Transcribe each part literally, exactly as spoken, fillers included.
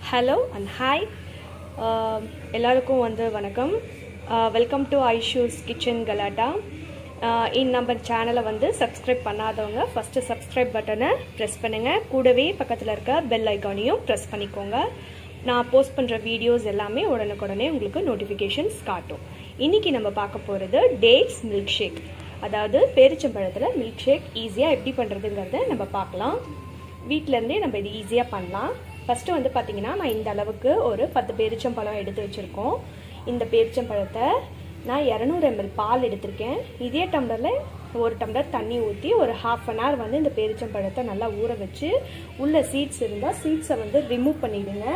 Hello and hi. எல்லாருக்கும் வந்து வணக்கம். வெல்கம் டு ஐஷூஸ் கிச்சன் கலாட்டா. இந்த நம்ம சேனலை வந்து சப்ஸ்கிரைப் பண்ணாதவங்க ஃபர்ஸ்ட் சப்ஸ்கிரைப் பட்டனை ப்ரெஸ் பண்ணுங்க. கூடவே பக்கத்தில் இருக்க பெல் ஐக்கானையும் ப்ரெஸ் பண்ணிக்கோங்க. நான் போஸ்ட் பண்ணுற வீடியோஸ் எல்லாமே உடனுக்குடனே உங்களுக்கு நோட்டிஃபிகேஷன்ஸ் காட்டும். இன்னைக்கு நம்ம பார்க்க போகிறது டேட்ஸ் மில்க் ஷேக், அதாவது பேரிச்சம்பழத்தில் மில்க் ஷேக் ஈஸியாக எப்படி பண்ணுறதுங்கிறத நம்ம பார்க்கலாம். வீட்டிலேருந்தே நம்ம இது ஈஸியாக பண்ணலாம். ஃபஸ்ட்டு வந்து பார்த்திங்கன்னா, நான் இந்த அளவுக்கு ஒரு பத்து பேரிச்சம்பழம் எடுத்து வச்சுருக்கோம். இந்த பேரிச்சம்பழத்தை நான் இரநூறு எம்எல் பால் எடுத்திருக்கேன். இதே டம்ளரில் ஒரு டம்ளர் தண்ணி ஊற்றி ஒரு ஹாஃப் அன் ஹவர் வந்து இந்த பேரிச்சம்பழத்தை நல்லா ஊற வச்சு உள்ள சீட்ஸ் இருந்தால் சீட்ஸை வந்து ரிமூவ் பண்ணிவிடுங்க.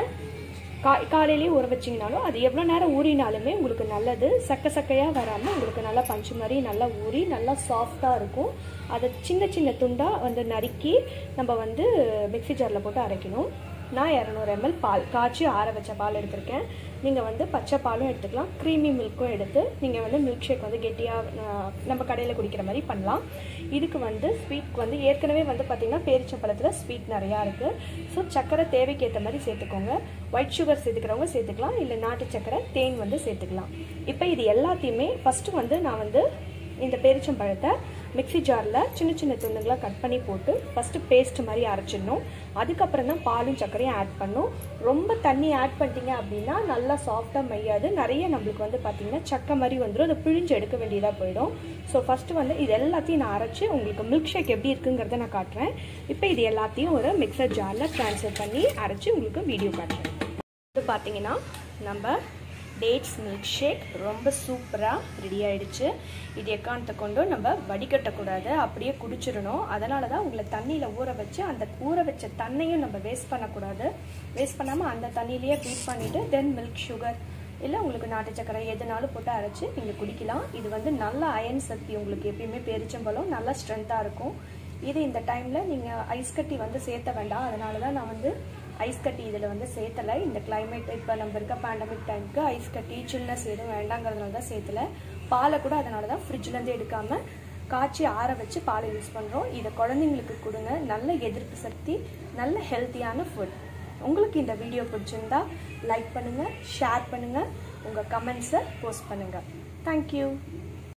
கா காலையிலேயே ஊற வச்சிங்கனாலும் அது எவ்வளோ நேரம் ஊறினாலுமே உங்களுக்கு நல்லது. சக்க சக்கையாக வராமல் உங்களுக்கு நல்லா பஞ்சு மாதிரி நல்லா ஊறி நல்லா சாஃப்டாக இருக்கும். அதை சின்ன சின்ன துண்டாக வந்து நறுக்கி நம்ம வந்து மிக்ஸி ஜாரில் போட்டு அரைக்கணும். நான் இரநூறு எம்எல் பால் காய்ச்சி ஆற வச்ச பால் எடுத்திருக்கேன். நீங்கள் வந்து பச்சை பாலும் எடுத்துக்கலாம், க்ரீமி மில்க்கும் எடுத்து நீங்கள் வந்து மில்க் ஷேக் வந்து கெட்டியாக நம்ம கடையில் குடிக்கிற மாதிரி பண்ணலாம். இதுக்கு வந்து ஸ்வீட் வந்து ஏற்கனவே வந்து பார்த்திங்கன்னா பேரிச்சம்பழத்தில் ஸ்வீட் நிறையா இருக்குது. ஸோ சக்கரை தேவைக்கு ஏற்ற மாதிரி சேர்த்துக்கோங்க. ஒயிட் சுகர் சேர்த்துக்கிறவங்க சேர்த்துக்கலாம், இல்லை நாட்டு சக்கரை தேன் வந்து சேர்த்துக்கலாம். இப்போ இது எல்லாத்தையுமே ஃபஸ்ட்டு வந்து நான் வந்து இந்த பேரிச்சம்பழத்தை மிக்ஸி ஜாரில் சின்ன சின்ன துண்டுங்களாக கட் பண்ணி போட்டு ஃபஸ்ட்டு பேஸ்ட் மாதிரி அரைச்சிடணும். அதுக்கப்புறம் தான் பாலும் சர்க்கரையும் ஆட் பண்ணும். ரொம்ப தண்ணி ஆட் பண்ணிட்டீங்க அப்படின்னா நல்லா சாஃப்டாக மையாது, நிறைய நம்மளுக்கு வந்து பார்த்திங்கன்னா சக்கை மாதிரி வந்துடும், அதை பிழிஞ்சு எடுக்க வேண்டியதாக போயிடும். ஸோ ஃபஸ்ட்டு வந்து இது எல்லாத்தையும் நான் அரைச்சி உங்களுக்கு மில்க் ஷேக் எப்படி இருக்குங்கிறத நான் காட்டுறேன். இப்போ இது எல்லாத்தையும் ஒரு மிக்சர் ஜாரில் ட்ரான்ஸ்ஃபர் பண்ணி அரைச்சி உங்களுக்கு வீடியோ காட்டுறேன். இது பார்த்திங்கன்னா நம்ம டேட்ஸ் மில்க் ஷேக் ரொம்ப சூப்பராக ரெடி ஆகிடுச்சு. இது எக்காரணத்தை கொண்டு நம்ம வடிகட்டக்கூடாது, அப்படியே குடிச்சிடணும். அதனால தான் உங்களை தண்ணியில் ஊற வச்சு அந்த ஊற வச்ச தண்ணியும் நம்ம வேஸ்ட் பண்ணக்கூடாது. வேஸ்ட் பண்ணாமல் அந்த தண்ணியிலேயே பீட் பண்ணிவிட்டு தென் மில்க் சுகர் இல்லை உங்களுக்கு நாட்டு சக்கரை எதுனாலும் போட்டு அரைச்சி நீங்கள் குடிக்கலாம். இது வந்து நல்ல அயன் சக்தி, உங்களுக்கு எப்பயுமே பேரிச்சம்பழம் நல்லா ஸ்ட்ரென்த்தாக இருக்கும். இது இந்த டைமில் நீங்கள் ஐஸ் கட்டி வந்து சேர்த்த வேண்டாம். அதனால தான் நான் வந்து ஐஸ் கட்டி இதில் வந்து சேர்த்தலை. இந்த கிளைமேட் இப்போ நம்ம இருக்க பேண்டமிக் டைமுக்கு ஐஸ் கட்டி சில்னஸ் எதுவும் வேண்டாங்கிறதுனால தான் சேர்த்தலை. பாலை கூட அதனால தான் ஃப்ரிட்ஜ்லேருந்து எடுக்காமல் காய்ச்சி ஆற வச்சு பாலை யூஸ் பண்ணுறோம். இதை குழந்தைங்களுக்கு கொடுங்க, நல்ல எதிர்ப்பு சக்தி, நல்ல ஹெல்த்தியான ஃபுட். உங்களுக்கு இந்த வீடியோ பிடிச்சிருந்தா லைக் பண்ணுங்கள், ஷேர் பண்ணுங்கள், உங்கள் கமெண்ட்ஸை போஸ்ட் பண்ணுங்கள். தேங்க்யூ.